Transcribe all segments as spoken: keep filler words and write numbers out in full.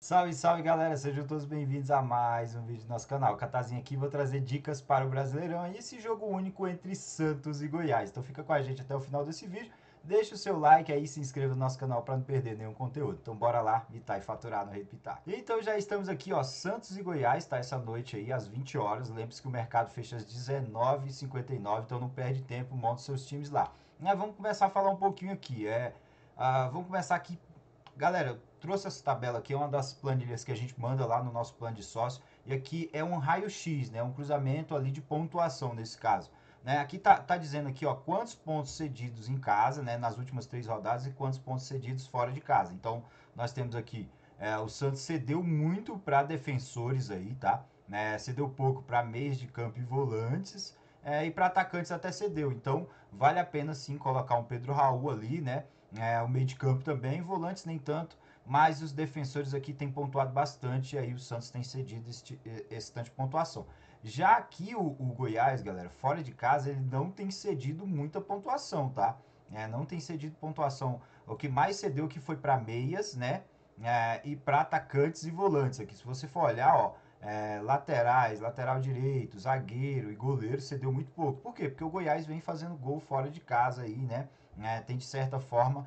Salve, salve galera, sejam todos bem-vindos a mais um vídeo do nosso canal. Catazinho aqui, vou trazer dicas para o Brasileirão e esse jogo único entre Santos e Goiás. Então fica com a gente até o final desse vídeo, deixa o seu like aí, se inscreva no nosso canal para não perder nenhum conteúdo. Então bora lá, mitar e faturar no Rei Pitaco. Então já estamos aqui, ó, Santos e Goiás, tá? Essa noite aí às vinte horas. Lembre-se que o mercado fecha às dezenove e cinquenta e nove, então não perde tempo, monta seus times lá. Mas vamos começar a falar um pouquinho aqui. É, ah, vamos começar aqui. Galera, eu trouxe essa tabela aqui, é uma das planilhas que a gente manda lá no nosso plano de sócio. E aqui é um raio-x, né? Um cruzamento ali de pontuação nesse caso. Né? Aqui tá, tá dizendo aqui, ó, quantos pontos cedidos em casa, né? Nas últimas três rodadas e quantos pontos cedidos fora de casa. Então, nós temos aqui, é, o Santos cedeu muito para defensores aí, tá? Né? Cedeu pouco para meias de campo e volantes. É, e para atacantes até cedeu. Então, vale a pena sim colocar um Pedro Raul ali, né? É, o meio de campo também, volantes nem tanto, mas os defensores aqui têm pontuado bastante, e aí o Santos tem cedido esse, esse tanto de pontuação. Já aqui o, o Goiás, galera, fora de casa, ele não tem cedido muita pontuação, tá? É, não tem cedido pontuação. O que mais cedeu que foi para meias, né? É, e para atacantes e volantes aqui. Se você for olhar, ó, é, laterais, lateral direito, zagueiro e goleiro cedeu muito pouco. Por quê? Porque o Goiás vem fazendo gol fora de casa aí, né? É, tem de certa forma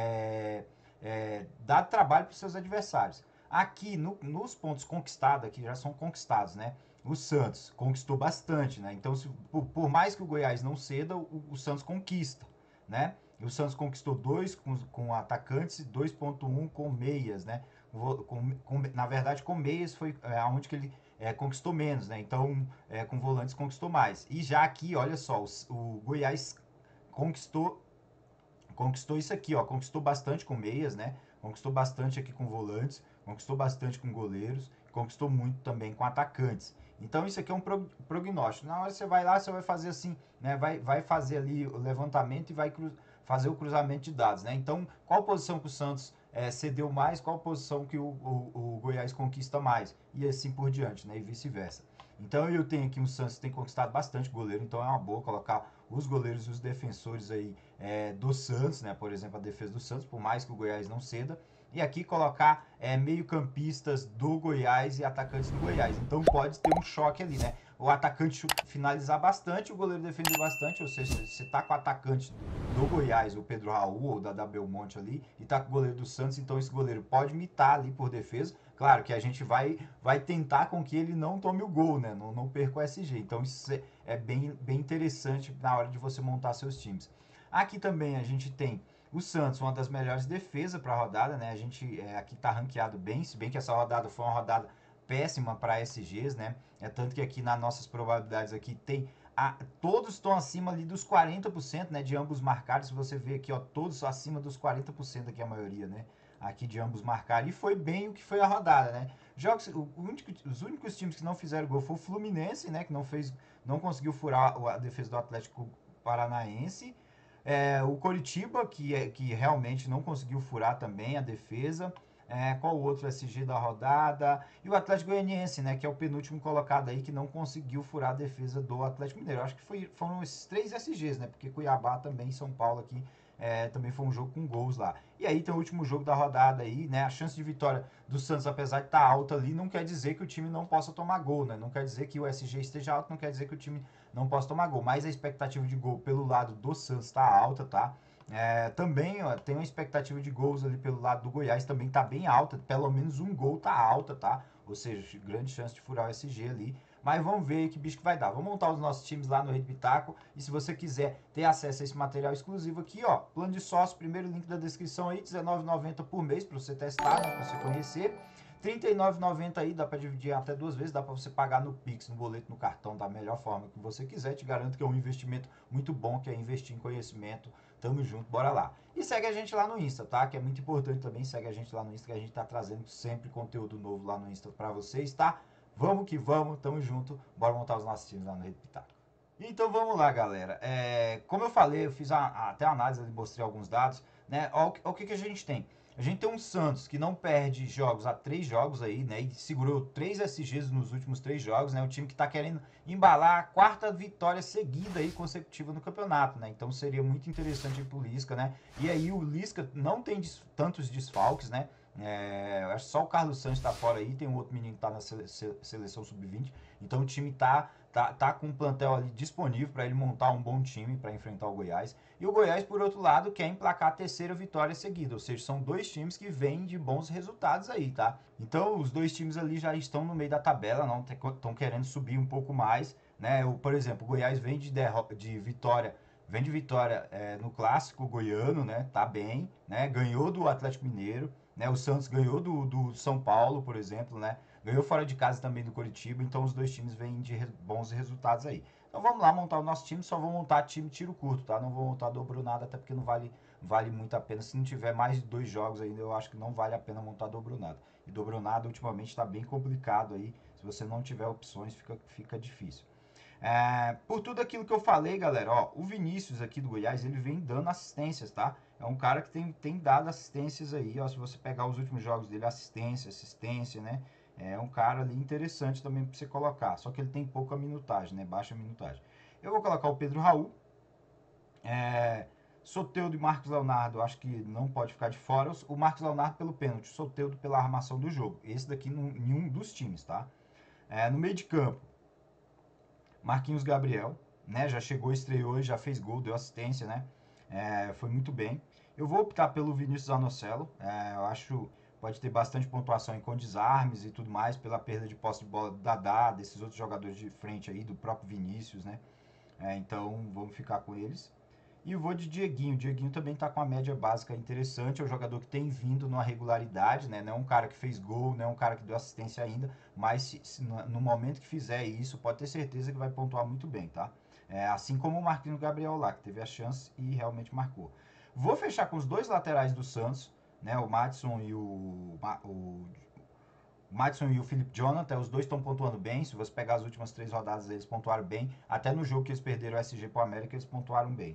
é, é, dado trabalho para os seus adversários. Aqui no, nos pontos conquistados, aqui já são conquistados, né? O Santos conquistou bastante, né? Então, se, por, por, mais que o Goiás não ceda, o, o Santos conquista, né? E o Santos conquistou dois com, com atacantes e dois ponto um com meias, né? Com, com, na verdade, com meias foi é, onde que ele é, conquistou menos, né? Então, é, com volantes conquistou mais. E já aqui, olha só, o, o Goiás conquistou conquistou isso aqui, ó, conquistou bastante com meias, né? Conquistou bastante aqui com volantes, conquistou bastante com goleiros, conquistou muito também com atacantes. Então isso aqui é um prognóstico. Na hora você vai lá, você vai fazer assim, né? Vai, vai fazer ali o levantamento e vai fazer o cruzamento de dados, né? Então, qual posição que o Santos é, cedeu mais, qual posição que o, o, o Goiás conquista mais, e assim por diante, né? E vice-versa. Então eu tenho aqui um Santos que tem conquistado bastante goleiro, então é uma boa colocar os goleiros e os defensores aí é, do Santos, né? Por exemplo, a defesa do Santos, por mais que o Goiás não ceda. E aqui colocar é, meio-campistas do Goiás e atacantes do Goiás. Então pode ter um choque ali, né? O atacante finalizar bastante, o goleiro defender bastante, ou seja, você tá com o atacante do Goiás, o Pedro Raul, ou da, da Belmonte ali, e tá com o goleiro do Santos, então esse goleiro pode mitar ali por defesa. Claro que a gente vai, vai tentar com que ele não tome o gol, né? Não, não perca o S G. Então isso é bem, bem interessante na hora de você montar seus times. Aqui também a gente tem o Santos, uma das melhores defesas para a rodada, né? A gente é, aqui está ranqueado bem, se bem que essa rodada foi uma rodada péssima para S Gs, né? É tanto que aqui nas nossas probabilidades aqui tem a, todos estão acima ali dos quarenta por cento, né, de ambos marcados. Se você vê aqui, ó, todos acima dos quarenta por cento aqui a maioria, né? Aqui de ambos marcaram. E foi bem o que foi a rodada, né? Jogos, o único, os únicos times que não fizeram gol foi o Fluminense, né? Que não fez, não conseguiu furar a defesa do Atlético Paranaense. É, o Coritiba, que, é, que realmente não conseguiu furar também a defesa. É, qual o outro S G da rodada? E o Atlético Goianiense, né? Que é o penúltimo colocado aí, que não conseguiu furar a defesa do Atlético Mineiro. Acho que foi, foram esses três S Gs, né? Porque Cuiabá também, São Paulo aqui, é, também foi um jogo com gols lá. E aí tem o último jogo da rodada aí, né? A chance de vitória do Santos, apesar de estar tá alta ali, não quer dizer que o time não possa tomar gol, né? Não quer dizer que o S G esteja alto, não quer dizer que o time não possa tomar gol. Mas a expectativa de gol pelo lado do Santos está alta, tá? É, também ó, tem uma expectativa de gols ali pelo lado do Goiás, também tá bem alta, pelo menos um gol tá alta, tá? Ou seja, grande chance de furar o S G ali. Mas vamos ver que bicho que vai dar. Vamos montar os nossos times lá no Rei Pitaco. E se você quiser ter acesso a esse material exclusivo aqui, ó, plano de sócio, primeiro link da descrição aí, dezenove reais e noventa centavos por mês para você testar, né, para você conhecer. trinta e nove reais e noventa centavos aí, dá para dividir até duas vezes, dá para você pagar no Pix, no boleto, no cartão, da melhor forma que você quiser. Te garanto que é um investimento muito bom, que é investir em conhecimento. Tamo junto, bora lá. E segue a gente lá no Insta, tá? Que é muito importante também, segue a gente lá no Insta, que a gente tá trazendo sempre conteúdo novo lá no Insta para vocês, tá? Vamos que vamos, tamo junto, bora montar os nossos times lá no Rei do Pitaco. Então vamos lá, galera. É, como eu falei, eu fiz a, a, até a análise, mostrei alguns dados, né? Olha o que, que a gente tem. A gente tem um Santos que não perde jogos há três jogos aí, né? E segurou três S Gs nos últimos três jogos, né? Um time que tá querendo embalar a quarta vitória seguida aí, consecutiva no campeonato, né? Então seria muito interessante pro Lisca, né? E aí o Lisca não tem des tantos desfalques, né? É, eu acho que só o Carlos Santos está fora aí, tem um outro menino que está na sele seleção sub vinte. Então o time tá, tá, tá com um plantel ali disponível para ele montar um bom time para enfrentar o Goiás. E o Goiás, por outro lado, quer emplacar a terceira vitória seguida. Ou seja, são dois times que vêm de bons resultados aí, tá? Então os dois times ali já estão no meio da tabela, não estão querendo subir um pouco mais. Né? O, por exemplo, o Goiás vem de, de vitória. Vem de vitória é, no clássico goiano, né? Tá bem, né? Ganhou do Atlético Mineiro. Né? O Santos ganhou do, do São Paulo, por exemplo, né? Ganhou fora de casa também do Coritiba, então os dois times vêm de re bons resultados aí. Então vamos lá montar o nosso time, só vou montar time tiro curto, tá? Não vou montar dobro nada, até porque não vale, vale muito a pena. Se não tiver mais de dois jogos ainda, eu acho que não vale a pena montar dobro nada. E dobro nada ultimamente está bem complicado aí. Se você não tiver opções, fica, fica difícil. É, por tudo aquilo que eu falei, galera, ó, o Vinícius aqui do Goiás, ele vem dando assistências, tá? É um cara que tem, tem dado assistências aí, ó, se você pegar os últimos jogos dele, assistência, assistência, né? É um cara ali interessante também pra você colocar, só que ele tem pouca minutagem, né? Baixa minutagem. Eu vou colocar o Pedro Raul, é, Soteldo e Marcos Leonardo, acho que não pode ficar de fora. O Marcos Leonardo pelo pênalti, o Soteldo pela armação do jogo. Esse daqui em um dos times, tá? É, no meio de campo, Marquinhos Gabriel, né? Já chegou, estreou, já fez gol, deu assistência, né? É, foi muito bem. Eu vou optar pelo Vinícius Anocelo. É, eu acho pode ter bastante pontuação com desarmes e tudo mais, pela perda de posse de bola do Dadá, desses outros jogadores de frente aí, do próprio Vinícius, né? É, então vamos ficar com eles. E eu vou de Dieguinho. O Dieguinho também está com a média básica interessante. É um jogador que tem vindo numa regularidade, né? Não é um cara que fez gol, não é um cara que deu assistência ainda. Mas se, se, no momento que fizer isso, pode ter certeza que vai pontuar muito bem, tá? É, assim como o Marquinhos Gabriel lá, que teve a chance e realmente marcou. Vou fechar com os dois laterais do Santos, né? O Madison e o, o Madison e o Felipe Jonathan, os dois estão pontuando bem. Se você pegar as últimas três rodadas, eles pontuaram bem. Até no jogo que eles perderam o S G para o América, eles pontuaram bem.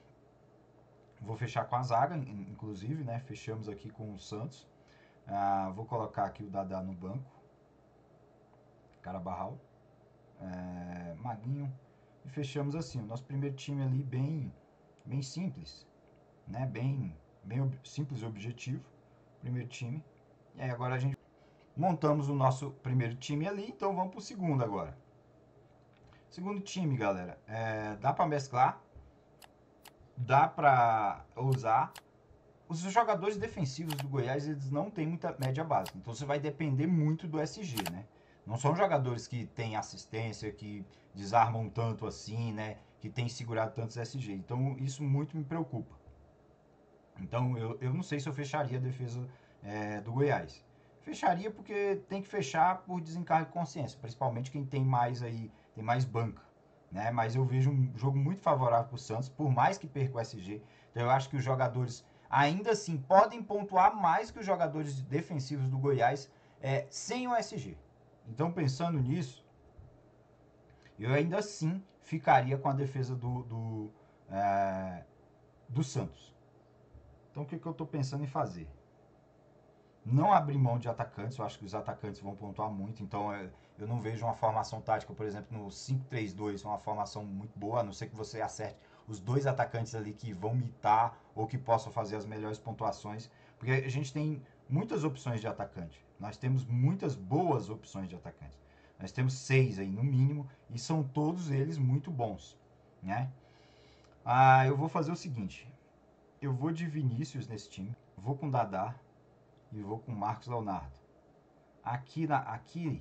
Vou fechar com a zaga, inclusive, né? Fechamos aqui com o Santos. Ah, vou colocar aqui o Dadá no banco. Carabarral. É, Maguinho. E fechamos assim. O nosso primeiro time ali bem, bem simples. Né? Bem, bem ob simples e objetivo. Primeiro time. E aí agora a gente montamos o nosso primeiro time ali. Então vamos para o segundo agora. Segundo time, galera. É, dá para mesclar. Dá para usar. Os jogadores defensivos do Goiás, eles não têm muita média básica. Então você vai depender muito do S G, né? Não são jogadores que têm assistência, que desarmam tanto assim, né? Que têm segurado tantos S G. Então isso muito me preocupa. Então eu, eu não sei se eu fecharia a defesa é, do Goiás. Fecharia porque tem que fechar por desencargo de consciência. Principalmente quem tem mais aí, tem mais banca. Né? Mas eu vejo um jogo muito favorável para o Santos, por mais que perca o S G. Então eu acho que os jogadores ainda assim podem pontuar mais que os jogadores defensivos do Goiás é, sem o S G. Então, pensando nisso, eu ainda assim ficaria com a defesa do, do, é, do Santos. Então, o que, que eu estou pensando em fazer? Não abrir mão de atacantes, eu acho que os atacantes vão pontuar muito, então eu, eu não vejo uma formação tática, por exemplo, no cinco três dois, uma formação muito boa, a não ser que você acerte os dois atacantes ali que vão mitar ou que possam fazer as melhores pontuações, porque a gente tem muitas opções de atacante, nós temos muitas boas opções de atacante, nós temos seis aí no mínimo e são todos eles muito bons, né? Ah, eu vou fazer o seguinte, eu vou de Vinícius nesse time, vou com Dadá e vou com Marcos Leonardo. Aqui, na, aqui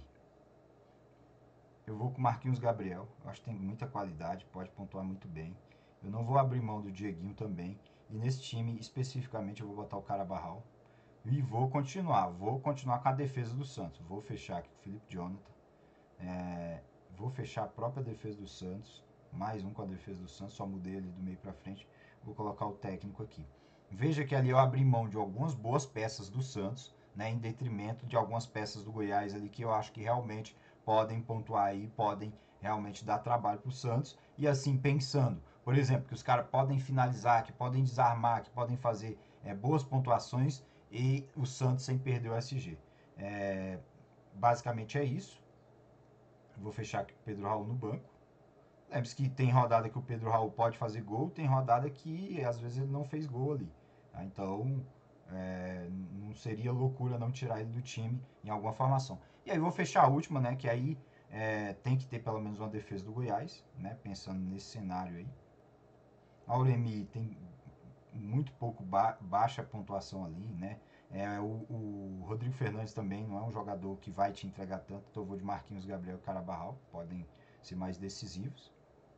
eu vou com Marquinhos Gabriel. Eu acho que tem muita qualidade, pode pontuar muito bem. Eu não vou abrir mão do Dieguinho também. E nesse time, especificamente, eu vou botar o Carabarral. E vou continuar. Vou continuar com a defesa do Santos. Vou fechar aqui com o Felipe Jonathan. É, vou fechar a própria defesa do Santos. Mais um com a defesa do Santos. Só mudei ali do meio para frente. Vou colocar o técnico aqui. Veja que ali eu abri mão de algumas boas peças do Santos, né, em detrimento de algumas peças do Goiás ali que eu acho que realmente podem pontuar aí, podem realmente dar trabalho para o Santos. E assim, pensando, por exemplo, que os caras podem finalizar, que podem desarmar, que podem fazer é, boas pontuações e o Santos sem perder o S G. É, basicamente é isso. Vou fechar aqui o Pedro Raul no banco. Lembre-se que tem rodada que o Pedro Raul pode fazer gol, tem rodada que às vezes ele não fez gol ali. Tá? Então, É, não seria loucura não tirar ele do time em alguma formação. E aí eu vou fechar a última, né? Que aí é, tem que ter pelo menos uma defesa do Goiás, né? Pensando nesse cenário aí. A Auremi tem muito pouco ba baixa pontuação ali, né? É, o, o Rodrigo Fernandes também não é um jogador que vai te entregar tanto, então eu vou de Marquinhos Gabriel e Carabarral, podem ser mais decisivos.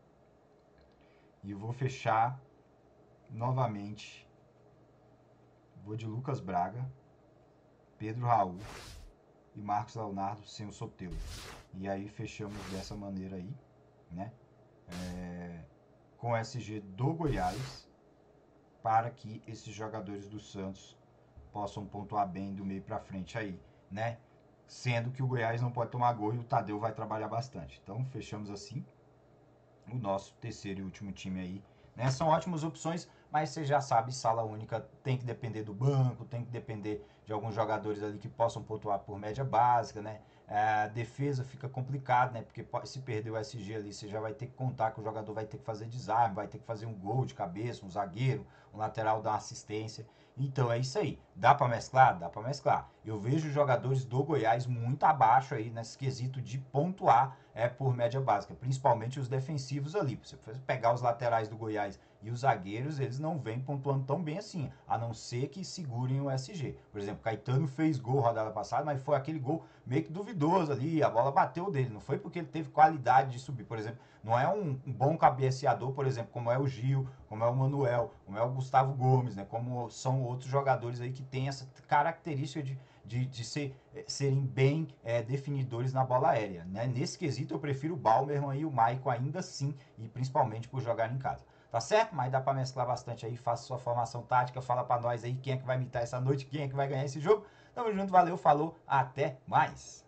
E eu vou fechar novamente, vou de Lucas Braga, Pedro Raul e Marcos Leonardo sem o Soteldo. E aí fechamos dessa maneira aí, né? É, com o S G do Goiás, para que esses jogadores do Santos possam pontuar bem do meio para frente aí, né? Sendo que o Goiás não pode tomar gol e o Tadeu vai trabalhar bastante. Então fechamos assim o nosso terceiro e último time aí, né? São ótimas opções, mas você já sabe, sala única tem que depender do banco, tem que depender de alguns jogadores ali que possam pontuar por média básica, né? A defesa fica complicado, né? Porque se perder o S G ali, você já vai ter que contar que o jogador vai ter que fazer desarme, vai ter que fazer um gol de cabeça, um zagueiro, um lateral dar uma assistência. Então é isso aí. Dá para mesclar? Dá para mesclar. Eu vejo jogadores do Goiás muito abaixo aí nesse quesito de pontuar é, por média básica, principalmente os defensivos ali. Se você pegar os laterais do Goiás e os zagueiros, eles não vêm pontuando tão bem assim, a não ser que segurem o S G. Por exemplo, Caetano fez gol rodada passada, mas foi aquele gol meio que duvidoso ali, a bola bateu dele, não foi porque ele teve qualidade de subir. Por exemplo, não é um, um bom cabeceador, por exemplo, como é o Gil, como é o Manuel, como é o Gustavo Gomes, né? Como são outros jogadores aí que têm essa característica de, de, de ser, serem bem é, definidores na bola aérea, né? Nesse quesito eu prefiro o Balmer e o Maicon ainda assim, e principalmente por jogar em casa. Tá certo? Mas dá para mesclar bastante aí, faça sua formação tática, fala para nós aí quem é que vai mitar essa noite, quem é que vai ganhar esse jogo. Tamo junto, valeu, falou, até mais!